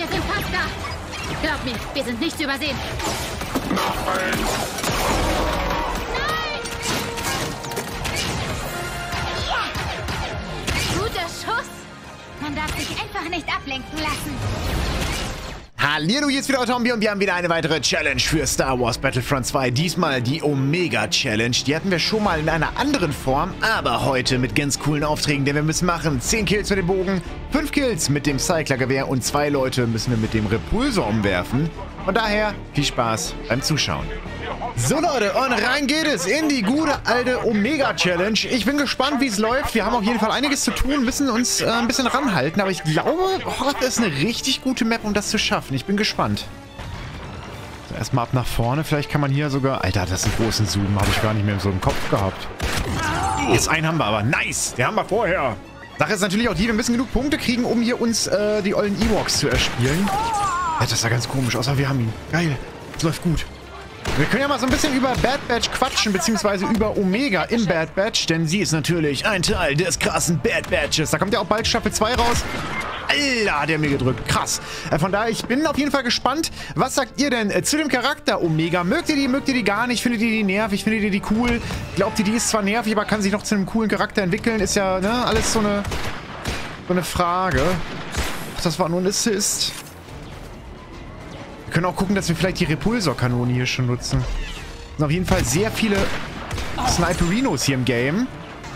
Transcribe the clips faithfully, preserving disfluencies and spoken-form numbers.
Wir sind fast da. Glaub mir, wir sind nicht zu übersehen. Nein! Ja! Guter Schuss. Man darf sich einfach nicht ablenken lassen. Hallihallo, hier ist wieder Tombi und wir haben wieder eine weitere Challenge für Star Wars Battlefront zwei. Diesmal die Omega Challenge. Die hatten wir schon mal in einer anderen Form, aber heute mit ganz coolen Aufträgen, denn wir müssen machen zehn Kills mit dem Bogen, fünf Kills mit dem Cycler-Gewehr und zwei Leute müssen wir mit dem Repulsor umwerfen. Von daher viel Spaß beim Zuschauen. So Leute, und rein geht es in die gute alte Omega Challenge. Ich bin gespannt, wie es läuft. Wir haben auf jeden Fall einiges zu tun, müssen uns äh, ein bisschen ranhalten. Aber ich glaube, oh, das ist eine richtig gute Map, um das zu schaffen. Ich bin gespannt. So, erstmal ab nach vorne. Vielleicht kann man hier sogar... Alter, das ist ein großen Zoom. Habe ich gar nicht mehr so im Kopf gehabt. Jetzt einen haben wir aber. Nice! Den haben wir vorher. Sache ist natürlich auch die, wir müssen genug Punkte kriegen, um hier uns äh, die ollen Ewoks zu erspielen. Ja, das sah ganz komisch aus, aber wir haben ihn. Geil. Das läuft gut. Wir können ja mal so ein bisschen über Bad Batch quatschen, beziehungsweise über Omega im Bad Batch, denn sie ist natürlich ein Teil des krassen Bad Batches. Da kommt ja auch bald Staffel zwei raus. Alter, hat er mir gedrückt. Krass. Äh, von daher, ich bin auf jeden Fall gespannt. Was sagt ihr denn äh, zu dem Charakter Omega? Mögt ihr die, mögt ihr die gar nicht? Findet ihr die nervig? Findet ihr die cool? Glaubt ihr, die ist zwar nervig, aber kann sich noch zu einem coolen Charakter entwickeln? Ist ja, ne, alles so eine, so eine Frage. Ach, das war nur ein Assist. Wir können auch gucken, dass wir vielleicht die Repulsor-Kanone hier schon nutzen. Es sind auf jeden Fall sehr viele Sniperinos hier im Game.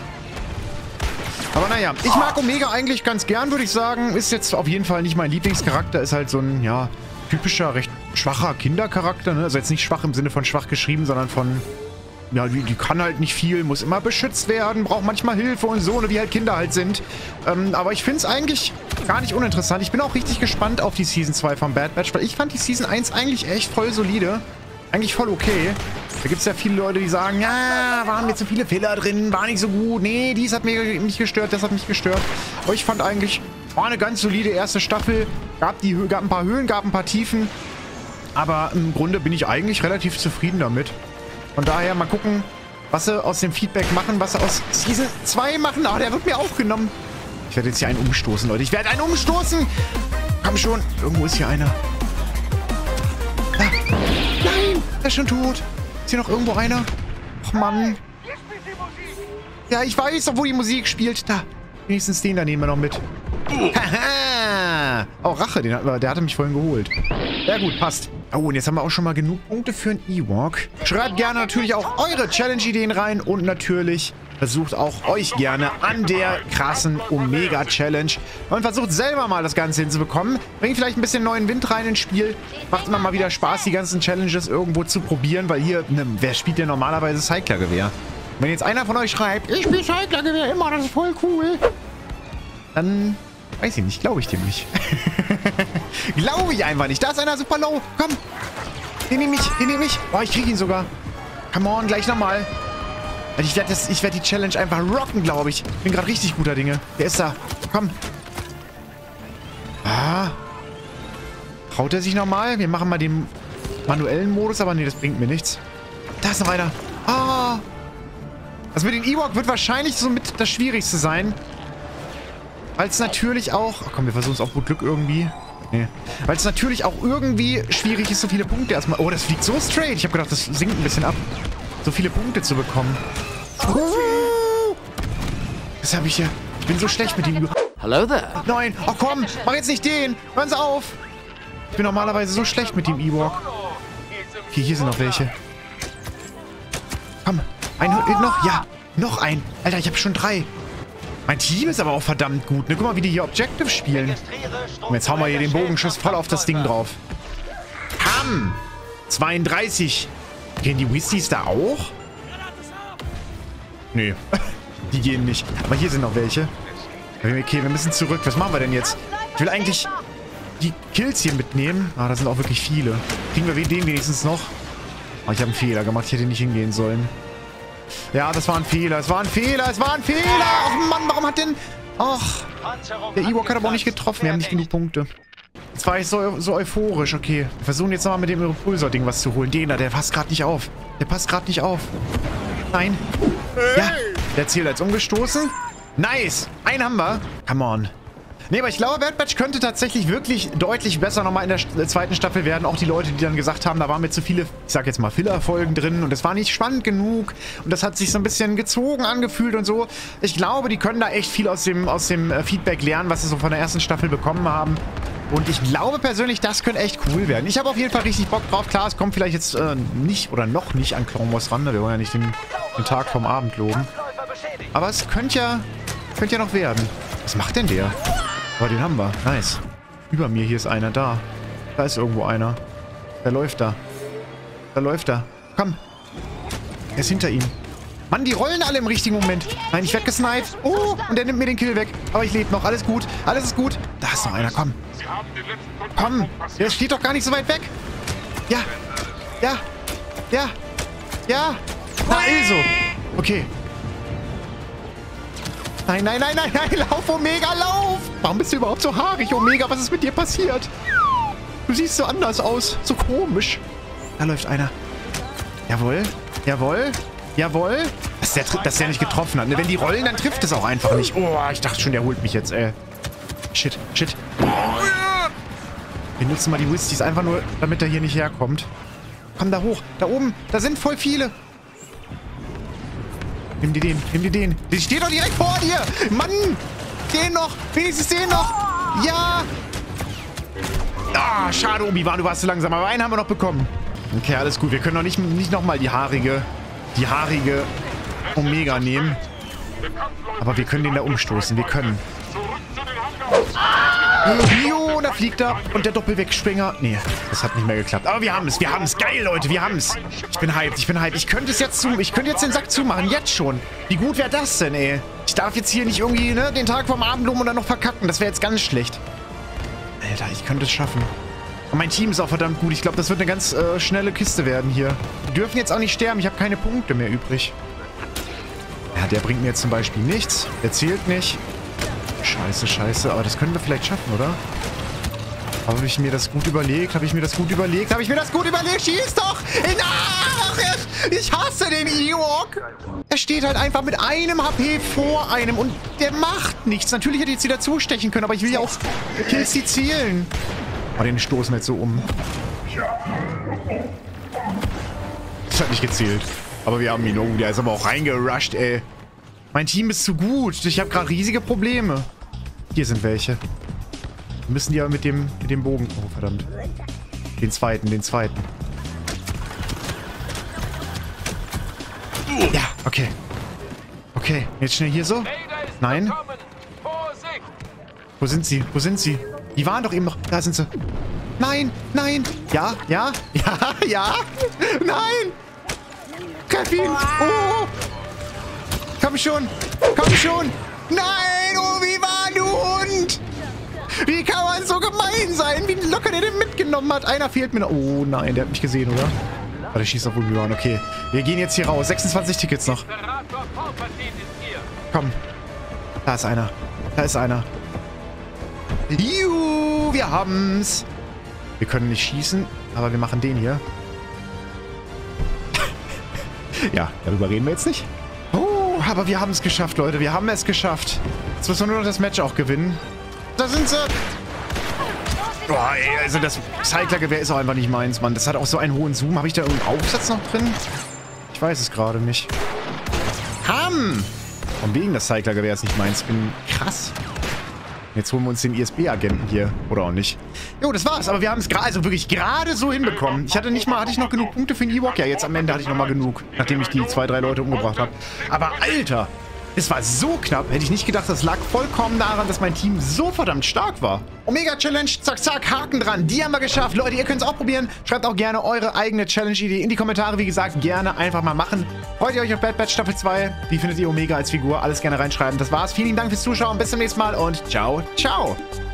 Aber naja, ich mag Omega eigentlich ganz gern, würde ich sagen. Ist jetzt auf jeden Fall nicht mein Lieblingscharakter. Ist halt so ein, ja, typischer, recht schwacher Kindercharakter. Ne? Also jetzt nicht schwach im Sinne von schwach geschrieben, sondern von... Ja, die, die kann halt nicht viel, muss immer beschützt werden, braucht manchmal Hilfe und so, ne, wie halt Kinder halt sind. Ähm, aber ich finde es eigentlich gar nicht uninteressant. Ich bin auch richtig gespannt auf die Season zwei von Bad Batch, weil ich fand die Season eins eigentlich echt voll solide. Eigentlich voll okay. Da gibt es ja viele Leute, die sagen, ja, waren mir zu viele Fehler drin, war nicht so gut. Nee, dies hat mir mich gestört, das hat mich gestört. Aber ich fand eigentlich, war eine ganz solide erste Staffel. Gab, die, gab ein paar Höhen, gab ein paar Tiefen. Aber im Grunde bin ich eigentlich relativ zufrieden damit. Von daher mal gucken, was sie aus dem Feedback machen, was sie aus Season zwei machen. Ah, der wird mir aufgenommen. Ich werde jetzt hier einen umstoßen, Leute. Ich werde einen umstoßen. Komm schon. Irgendwo ist hier einer. Da. Nein, der ist schon tot. Ist hier noch irgendwo einer? Och, Mann. Ja, ich weiß doch, wo die Musik spielt. Da. Wenigstens den da nehmen wir noch mit. Haha. Oh, Rache. Den hat, der hatte mich vorhin geholt. Ja gut, passt. Oh, und jetzt haben wir auch schon mal genug Punkte für einen Ewok. Schreibt gerne natürlich auch eure Challenge-Ideen rein und natürlich versucht auch euch gerne an der krassen Omega-Challenge und versucht selber mal das Ganze hinzubekommen. Bringt vielleicht ein bisschen neuen Wind rein ins Spiel. Macht immer mal wieder Spaß, die ganzen Challenges irgendwo zu probieren, weil hier, ne, wer spielt denn normalerweise Cycler-Gewehr? Wenn jetzt einer von euch schreibt, ich spiele Cycler-Gewehr immer, das ist voll cool, dann... Weiß ich nicht, glaube ich dem nicht. Glaube ich einfach nicht. Da ist einer super low. Komm. Den nehme ich, den nehme ich. Oh, ich kriege ihn sogar. Come on, gleich nochmal. Ich werde werd die Challenge einfach rocken, glaube ich. Bin gerade richtig guter Dinge. Der ist da. Komm. Ah. Traut er sich nochmal? Wir machen mal den manuellen Modus, aber nee, das bringt mir nichts. Da ist noch einer. Ah. Das mit den Ewok wird wahrscheinlich so mit das Schwierigste sein. Weil es natürlich auch... Ach komm, wir versuchen es auf gut Glück irgendwie. Nee. Weil es natürlich auch irgendwie schwierig ist, so viele Punkte erstmal... Oh, das fliegt so straight. Ich habe gedacht, das sinkt ein bisschen ab. So viele Punkte zu bekommen. Oh. Das habe ich ja... Ich bin so schlecht mit dem... Hello there. Nein. Ach komm, mach jetzt nicht den. Hören Sie auf. Ich bin normalerweise so schlecht mit dem Ewok. Okay, hier sind noch welche. Komm. Ein noch? Ja. Noch ein. Alter, ich habe schon drei. Mein Team ist aber auch verdammt gut. Ne? Guck mal, wie die hier Objective spielen. Und jetzt hauen wir hier den Bogenschuss voll auf das Ding drauf. Ham! zweiunddreißig. Gehen die Wisties da auch? Nee. Die gehen nicht. Aber hier sind noch welche. Okay, wir müssen zurück. Was machen wir denn jetzt? Ich will eigentlich die Kills hier mitnehmen. Ah, da sind auch wirklich viele. Kriegen wir den wenigstens noch? Oh, ich habe einen Fehler gemacht. Ich hätte nicht hingehen sollen. Ja, das war ein Fehler. Es war ein Fehler. Es war ein Fehler. Ach Mann, warum hat denn... Ach, der Ewok hat aber auch nicht getroffen. Wir haben nicht genug Punkte. Jetzt war ich so, so euphorisch. Okay, wir versuchen jetzt nochmal mit dem Repulsor-Ding was zu holen. Den da, der passt gerade nicht auf. Der passt gerade nicht auf. Nein. Ja, der Ziel hat jetzt umgestoßen. Nice. Einen haben wir. Come on. Nee, aber ich glaube, Bad Batch könnte tatsächlich wirklich deutlich besser nochmal in der st- zweiten Staffel werden. Auch die Leute, die dann gesagt haben, da waren mir zu viele, ich sag jetzt mal, Filler-Folgen drin und es war nicht spannend genug und das hat sich so ein bisschen gezogen angefühlt und so. Ich glaube, die können da echt viel aus dem, aus dem äh, Feedback lernen, was sie so von der ersten Staffel bekommen haben. Und ich glaube persönlich, das könnte echt cool werden. Ich habe auf jeden Fall richtig Bock drauf. Klar, es kommt vielleicht jetzt äh, nicht oder noch nicht an Clone Wars ran. Wir wollen ja nicht den, den Tag vom Abend loben. Aber es könnte ja, könnte ja noch werden. Was macht denn der? Oh, den haben wir. Nice. Über mir, hier ist einer. Da. Da ist irgendwo einer. Der läuft da. Da läuft er. Komm. Er ist hinter ihm. Mann, die rollen alle im richtigen Moment. Nein, ich werde gesniped. Oh, und der nimmt mir den Kill weg. Aber ich lebe noch. Alles gut. Alles ist gut. Da ist noch einer. Komm. Komm. Der steht doch gar nicht so weit weg. Ja. Ja. Ja. Ja. Na, also. Okay. Nein, nein, nein, nein, nein. Lauf, Omega, lauf. Warum bist du überhaupt so haarig, Omega? Was ist mit dir passiert? Du siehst so anders aus. So komisch. Da läuft einer. Jawohl. Jawohl. Jawohl. Dass der, dass der nicht getroffen hat. Wenn die rollen, dann trifft es auch einfach nicht. Oh, ich dachte schon, der holt mich jetzt, ey. Shit, shit. Wir nutzen mal die Whisties einfach nur, damit er hier nicht herkommt. Komm da hoch. Da oben. Da sind voll viele. Nimm dir den. Nimm dir den. Der steht doch direkt vor dir. Mann. Den noch. Wenigstens den noch. Ja. Ah, schade, Obi-Wan. Du warst zu langsam. Aber einen haben wir noch bekommen. Okay, alles gut. Wir können doch nicht, nicht nochmal die haarige, die haarige Omega nehmen. Aber wir können den da umstoßen. Wir können. Jo, da fliegt er. Und der Doppelwegspringer. Nee, das hat nicht mehr geklappt. Aber wir haben es. Wir haben es. Geil, Leute. Wir haben es. Ich bin hyped. Ich bin hyped. Ich könnte es jetzt zu. Ich könnte jetzt den Sack zumachen. Jetzt schon. Wie gut wäre das denn, ey? Ich darf jetzt hier nicht irgendwie, ne, den Tag vom Abend loben und dann noch verkacken. Das wäre jetzt ganz schlecht. Alter, ich könnte es schaffen. Und mein Team ist auch verdammt gut. Ich glaube, das wird eine ganz äh, schnelle Kiste werden hier. Die dürfen jetzt auch nicht sterben. Ich habe keine Punkte mehr übrig. Ja, der bringt mir jetzt zum Beispiel nichts. Der zählt nicht. Scheiße, scheiße. Aber das können wir vielleicht schaffen, oder? Habe ich mir das gut überlegt? Habe ich mir das gut überlegt? Habe ich mir das gut überlegt? Schieß doch! Ach, ich hasse den Ewok! Er steht halt einfach mit einem H P vor einem und der macht nichts. Natürlich hätte ich jetzt wieder zustechen können, aber ich will ja auch Kills, die zielen. Oh, den stoßen wir jetzt so um. Das hat nicht gezählt. Aber wir haben ihn. Oh, der ist aber auch reingerusht, ey. Mein Team ist zu gut. Ich habe gerade riesige Probleme. Hier sind welche. Wir müssen die aber mit dem, mit dem Bogen... Oh, verdammt. Den zweiten, den zweiten. Ja, okay. Okay, jetzt schnell hier so. Nein. Wo sind sie? Wo sind sie? Die waren doch eben noch... Da sind sie. Nein, nein. Ja, ja, ja, ja. Nein. Treff ihn. Oh. Komm schon. Komm schon. Nein, Obi-Wan, du Hund. Wie kann man so gemein sein? Wie locker der den mitgenommen hat. Einer fehlt mir noch. Oh nein, der hat mich gesehen, oder? Oh, der schießt auf Obi-Wan. Okay. Wir gehen jetzt hier raus. sechsundzwanzig Tickets noch. Komm. Da ist einer. Da ist einer. Juhu, wir haben's. Wir können nicht schießen, aber wir machen den hier. Ja, darüber reden wir jetzt nicht. Oh, aber wir haben es geschafft, Leute. Wir haben es geschafft. Jetzt müssen wir nur noch das Match auch gewinnen. Da sind sie. Boah, ey, also das Cycler-Gewehr ist auch einfach nicht meins, Mann. Das hat auch so einen hohen Zoom. Habe ich da irgendeinen Aufsatz noch drin? Ich weiß es gerade nicht. Ham! Von wegen, das Cycler-Gewehr ist nicht meins. Ich bin krass. Jetzt holen wir uns den I S B-Agenten hier. Oder auch nicht. Jo, das war's. Aber wir haben es gerade, also wirklich gerade so hinbekommen. Ich hatte nicht mal, hatte ich noch genug Punkte für den Ewok? Ja, jetzt am Ende hatte ich noch mal genug. Nachdem ich die zwei, drei Leute umgebracht habe. Aber Alter, es war so knapp. Hätte ich nicht gedacht, das lag vollkommen daran, dass mein Team so verdammt stark war. Omega Challenge, zack, zack, Haken dran. Die haben wir geschafft. Leute, ihr könnt es auch probieren. Schreibt auch gerne eure eigene Challenge-Idee in die Kommentare. Wie gesagt, gerne einfach mal machen. Freut ihr euch auf Bad Batch Staffel zwei? Wie findet ihr Omega als Figur? Alles gerne reinschreiben. Das war's. Vielen Dank fürs Zuschauen. Bis zum nächsten Mal und ciao, ciao.